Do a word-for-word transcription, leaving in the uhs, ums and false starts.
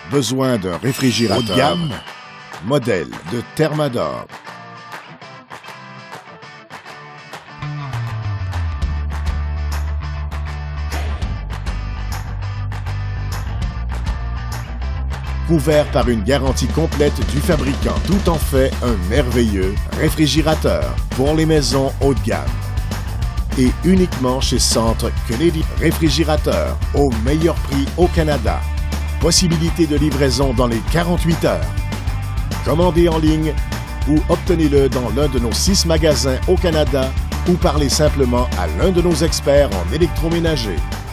Besoin d'un réfrigérateur haut de gamme? Modèle de Thermador. Couvert par une garantie complète du fabricant. Tout en fait un merveilleux réfrigérateur pour les maisons haut de gamme. Et uniquement chez Centre Kennedy. Réfrigérateur au meilleur prix au Canada. Possibilité de livraison dans les quarante-huit heures. Commandez en ligne ou obtenez-le dans l'un de nos six magasins au Canada ou parlez simplement à l'un de nos experts en électroménager.